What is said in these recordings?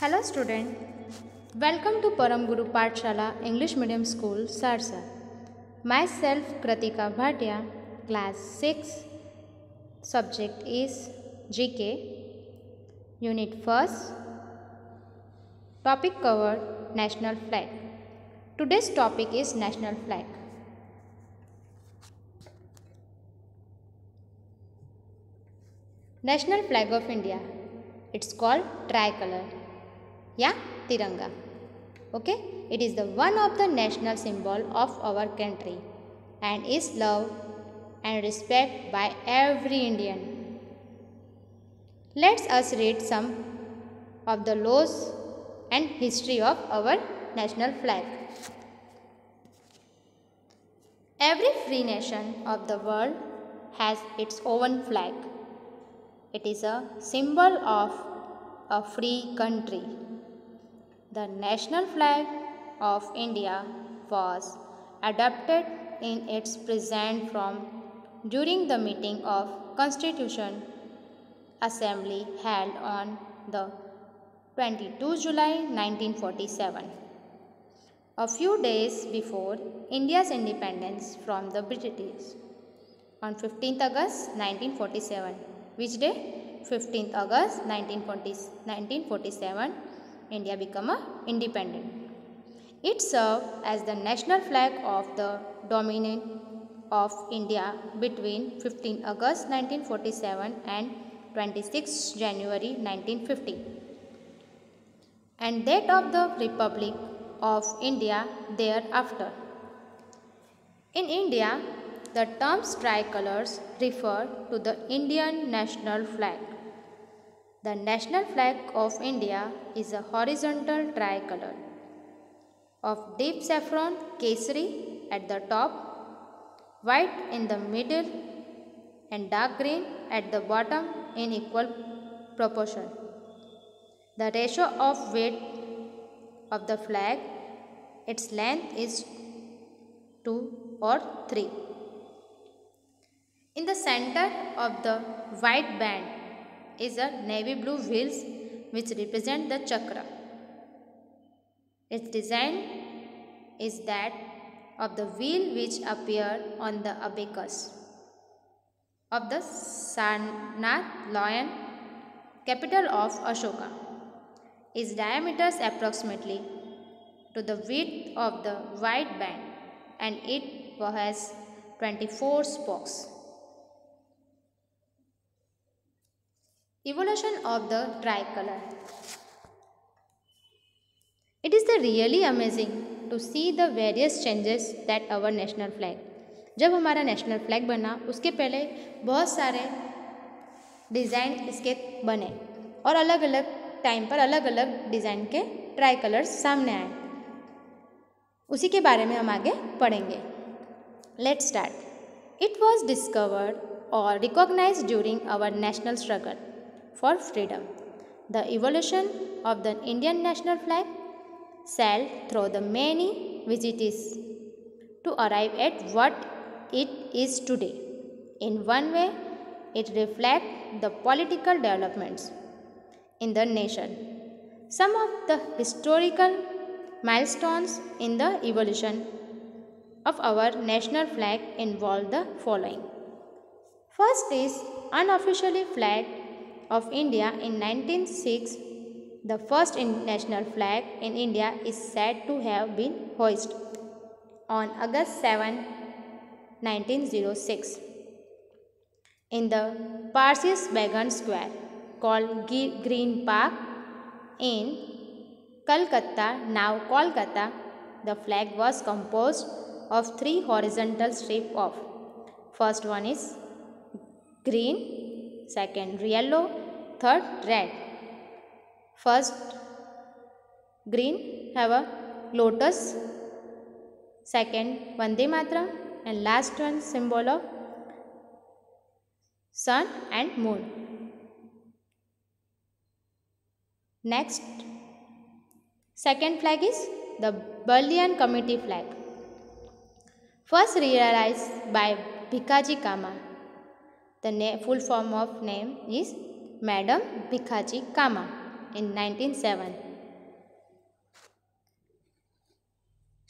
Hello student, welcome to Param Guru Pathshala English Medium School, Sarsa. Myself Kratika Bhatia, class 6, subject is GK, unit 1st, topic covered National Flag. Today's topic is National Flag. National Flag of India, it's called tricolor. Yeah, Tiranga. Okay, it is the one of the national symbol of our country and is loved and respected by every Indian. Let's us read some of the laws and history of our national flag. Every free nation of the world has its own flag. It is a symbol of a free country. The national flag of India was adopted in its present form during the meeting of Constitution Assembly held on the 22 July 1947, a few days before India's independence from the British. On 15th August 1947, which day? 15th August 1947, India became independent. It served as the national flag of the Dominion of India between 15 August 1947 and 26 January 1950, and that of the Republic of India thereafter. In India, the terms tricolors refer to the Indian national flag. The national flag of India is a horizontal tricolor of deep saffron kesari at the top, white in the middle and dark green at the bottom in equal proportion. The ratio of weight of the flag, its length is 2 or 3. In the center of the white band is a navy blue wheels which represent the chakra. Its design is that of the wheel which appear on the abacus of the Sarnath lion, capital of Ashoka. Its diameter is approximately to the width of the white band and it has 24 spokes. Evolution of the tricolor. It is really amazing to see the various changes that our national flag. जब हमारा national flag बना उसके पहले बहुत सारे design इसके बने और अलग अलग टाइम पर अलग अलग डिज़ाइन के ट्राई कलर्स सामने आए. उसी के बारे में हम आगे पढ़ेंगे. Let's start. It was discovered और recognised during our national struggle for freedom. The evolution of the Indian national flag sailed through the many vicissitudes to arrive at what it is today. In one way, it reflects the political developments in the nation. Some of the historical milestones in the evolution of our national flag involve the following. First is unofficially flag of India in 1906. The first national flag in India is said to have been hoisted on August 7, 1906 in the Parsis Bagan Square called Green Park in Calcutta, now Kolkata. The flag was composed of 3 horizontal strips of, first one is green, second yellow, third red. First green have a lotus, second Vande Mataram, and last one symbol of sun and moon. Next, second flag is the Berlin Committee flag. First realized by Bhikaji Cama. The full form of name is Madam Bhikaji Cama in 1907.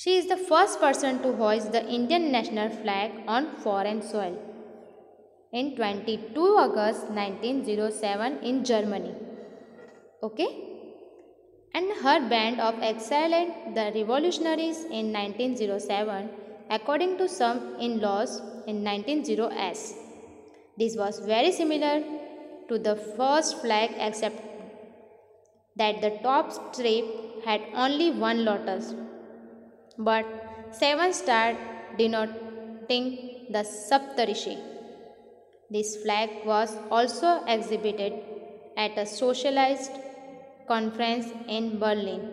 She is the first person to hoist the Indian national flag on foreign soil in 22 August 1907 in Germany. Okay? And her band of excellent the revolutionaries in 1907 according to some in-laws in 1900s. This was very similar to the first flag except that the top strip had only one lotus but seven stars denoting the Saptarishi. This flag was also exhibited at a socialist conference in Berlin.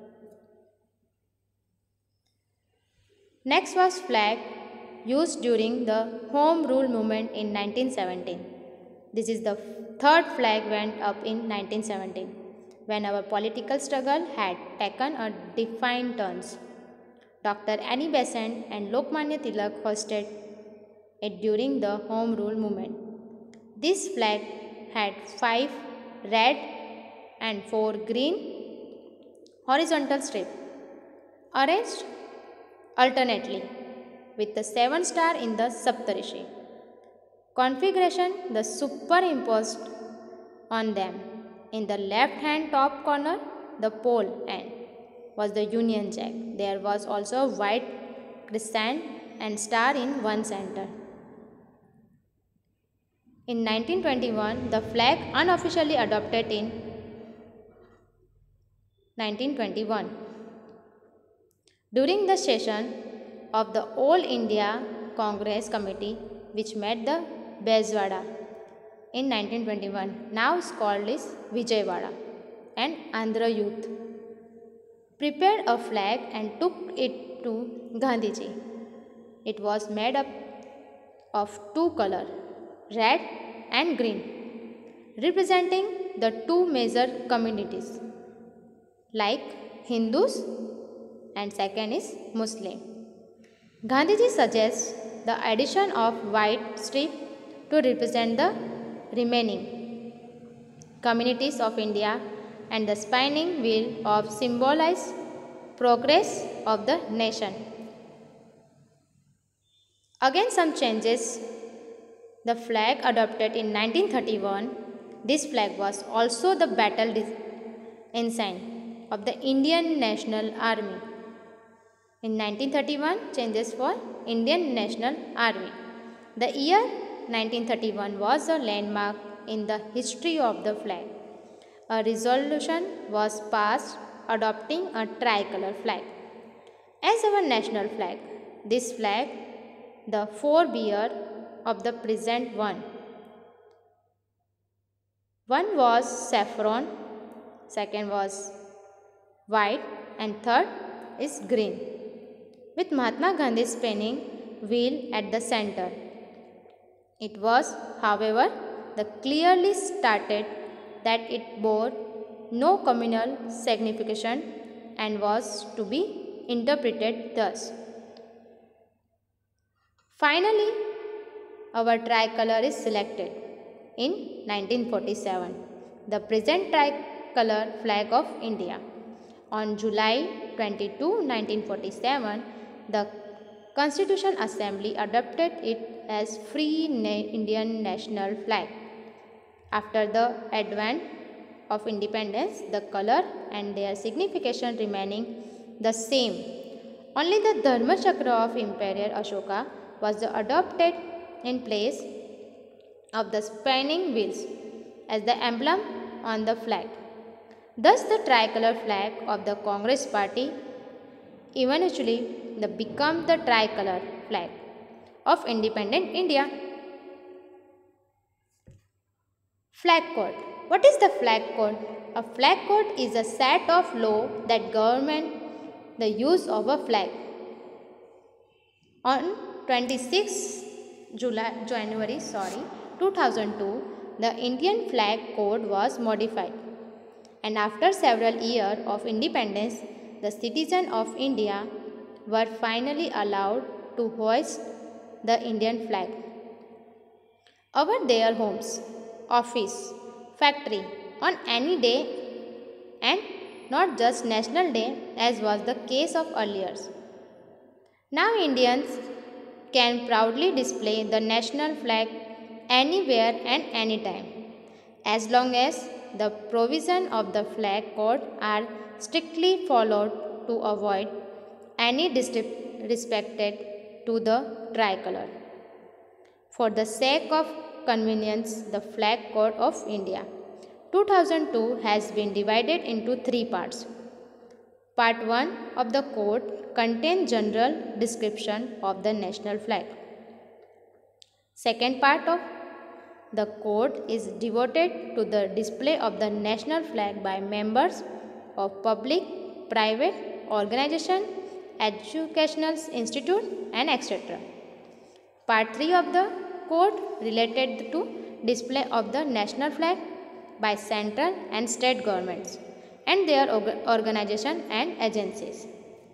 Next was flag used during the Home Rule movement in 1917. This is the third flag went up in 1917 when our political struggle had taken a defined turns. Dr. Annie Besant and Lokmanya Tilak hosted it during the Home Rule movement. This flag had 5 red and 4 green horizontal strips arranged alternately with the 7 star in the Saptarishi configuration the superimposed on them. In the left hand top corner, the pole end was the Union Jack. There was also a white crescent and star in one center. In 1921, the flag unofficially adopted in 1921. During the session of the All India Congress Committee, which met the Bezwada in 1921, now called is Vijayawada, and Andhra Youth prepared a flag and took it to Gandhiji. It was made up of 2 colors, red and green, representing the 2 major communities like Hindus and second is Muslim. Gandhiji suggests the addition of white strip to represent the remaining communities of India and the spinning wheel of symbolize progress of the nation. Again some changes. The flag adopted in 1931. This flag was also the battle ensign of the Indian National Army. In 1931, changes for Indian National Army. The year 1931 was a landmark in the history of the flag. A resolution was passed adopting a tricolor flag as our national flag. This flag, the forebear of the present one. One was saffron, second was white, and third is green, with Mahatma Gandhi spinning wheel at the center. It was, however, the clearly stated that it bore no communal signification and was to be interpreted thus. Finally, our tricolor is selected in 1947, the present tricolor flag of India. On July 22, 1947, the Constitution Assembly adopted it as Free Indian National Flag. After the advent of independence, the color and their signification remaining the same. Only the Dharma Chakra of Emperor Ashoka was adopted in place of the spinning wheels as the emblem on the flag. Thus, the tricolor flag of the Congress Party eventually became the tricolor flag of independent India. Flag code. What is the flag code? A flag code is a set of law that govern the use of a flag. On 26 January 2002, the Indian Flag Code was modified, and after several years of independence, the citizens of India were finally allowed to hoist the Indian flag over their homes, office, factory on any day and not just National Day as was the case of earlier. Now Indians can proudly display the national flag anywhere and anytime, as long as the provision of the flag code are strictly followed to avoid any disrespected to the tricolor. For the sake of convenience, the Flag Code of India 2002 has been divided into three parts. Part 1 of the code contains general description of the national flag. Second part of the code is devoted to the display of the national flag by members of public, private organization, educational institute and etc. Part 3 of the code related to display of the national flag by central and state governments and their organization and agencies.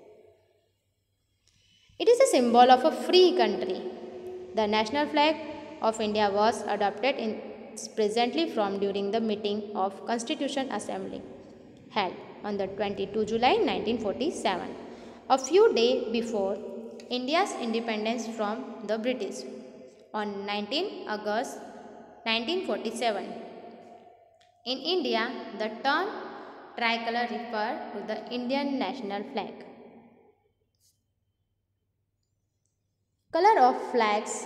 It is a symbol of a free country. The national flag of India was adopted presently from during the meeting of Constitution Assembly held on the 22 July 1947, a few days before India's independence from the British on 19 August 1947. In India, the term tricolor refers to the Indian national flag. Color of flags.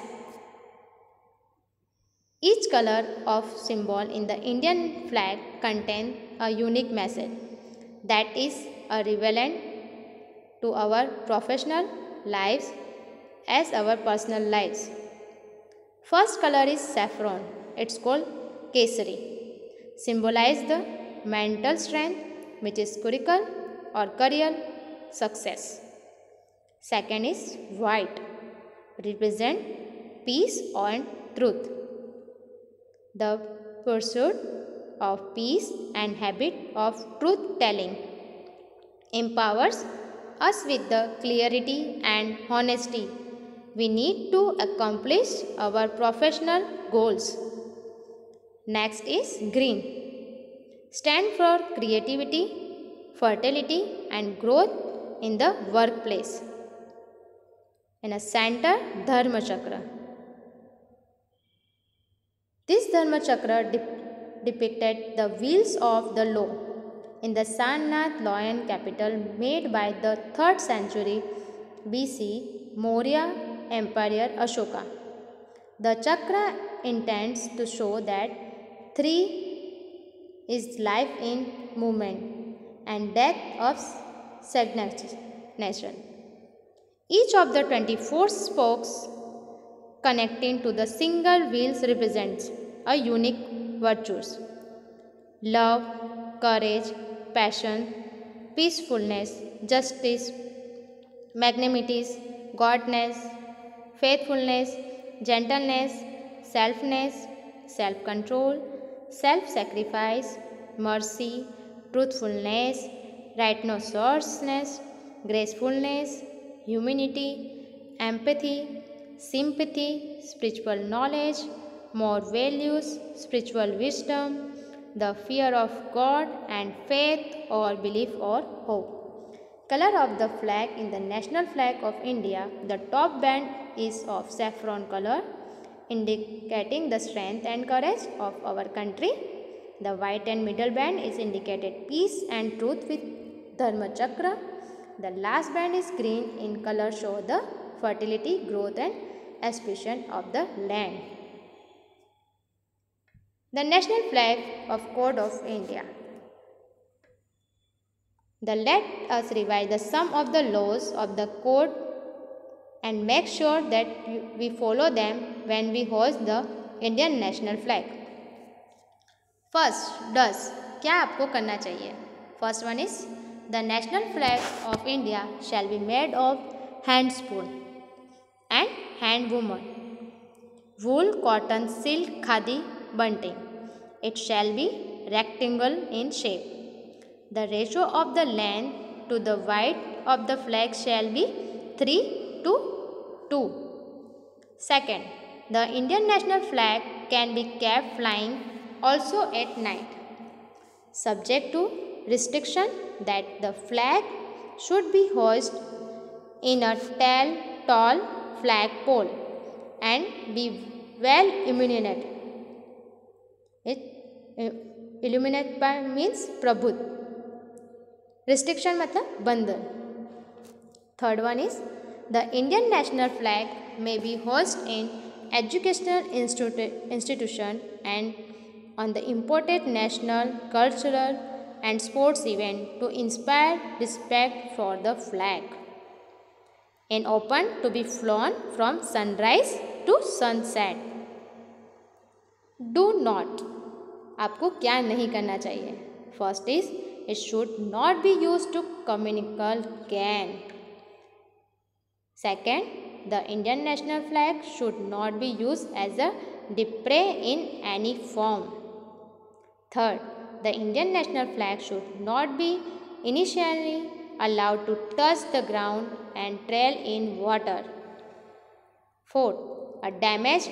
Each color of symbol in the Indian flag contains a unique message that is relevant to our professional lives as our personal lives. First color is saffron. It's called kesari. Symbolize the mental strength, which is curricle or career success. Second is white. Represent peace and truth. The pursuit of peace and habit of truth telling empowers us with the clarity and honesty we need to accomplish our professional goals. Next is green. Stand for creativity, fertility and growth in the workplace. In a center, Dharma Chakra. This Dharma Chakra depicted the wheels of the law in the Sarnath lion capital made by the 3rd century BC Maurya Emperor Ashoka. The chakra intends to show that 3 is life in movement and death of stagnation. Each of the 24 spokes connecting to the single wheels represents a unique virtues: love, courage, passion, peacefulness, justice, magnanimity, godness, faithfulness, gentleness, selfness, self-control, self-sacrifice, mercy, truthfulness, righteousness, gracefulness, humanity, empathy, sympathy, spiritual knowledge, more values, spiritual wisdom, the fear of God and faith or belief or hope. Color of the flag in the national flag of India, the top band is of saffron color, indicating the strength and courage of our country. The white and middle band is indicated peace and truth with Dharma Chakra. The last band is green in color, show the fertility, growth and expansion of the land. The national flag of Code of India. Let us revise the sum of the laws of the code and make sure that we follow them when we hoist the Indian national flag. First, does. क्या आपको करना चाहिए? First one is, the national flag of India shall be made of hand spoon and hand woven, wool, cotton, silk, khadi, bunting. It shall be rectangle in shape. The ratio of the length to the width of the flag shall be 3:2. Second, the Indian national flag can be kept flying also at night, subject to restriction that the flag should be hoisted in a tall flagpole and be well illuminated. It illuminate by means प्रबुद्ध. Restriction मतलब बंधन. Third one is the Indian national flag may be hoisted in educational institution and on the important national, cultural and sports event to inspire respect for the flag and open to be flown from sunrise to sunset. Do not. आपको क्या नहीं करना चाहिए? First is it should not be used to communicate gain. Second, the Indian national flag should not be used as a display in any form. Third, the Indian national flag should not be initially allowed to touch the ground and trail in water. Fourth, a damaged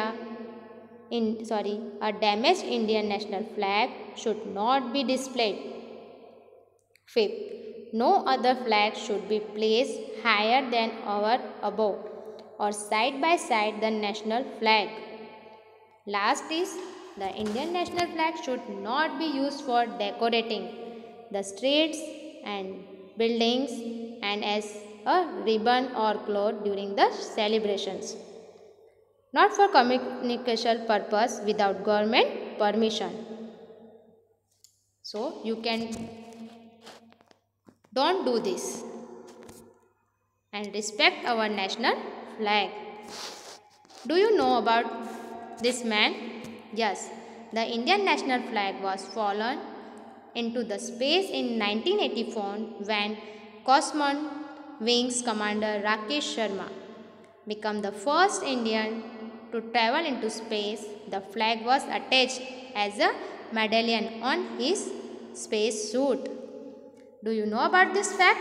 Indian national flag should not be displayed. Fifth, no other flag should be placed higher than or above or side by side the national flag. Last is the Indian national flag should not be used for decorating the streets and buildings and as a ribbon or cloth during the celebrations. Not for communication purpose without government permission. So you can don't do this and respect our national flag. Do you know about this man? Yes, the Indian national flag was flown into the space in 1984 when Cosmon Wings Commander Rakesh Sharma became the first Indian to travel into space. The flag was attached as a medallion on his space suit. Do you know about this fact?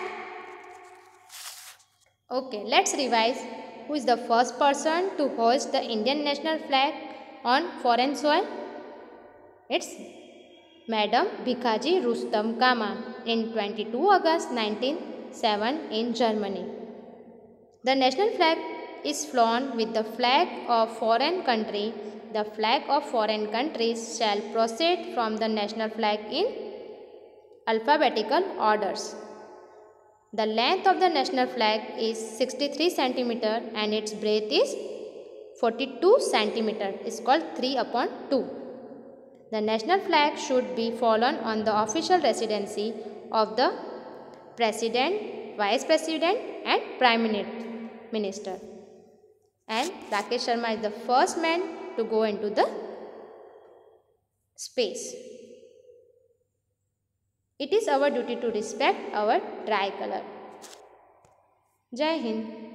Okay, let's revise. Who is the first person to hoist the Indian national flag on foreign soil? It's Madam Bhikaji Rustam Kama in 22 August 1907 in Germany. The national flag is flown with the flag of foreign country. The flag of foreign countries shall proceed from the national flag in alphabetical orders. The length of the national flag is 63 cm and its breadth is 42 cm. It's called 3/2. The national flag should be flown on the official residency of the President, Vice President and Prime Minister. And Rakesh Sharma is the first man to go into the space. It is our duty to respect our tricolor. Jai Hind.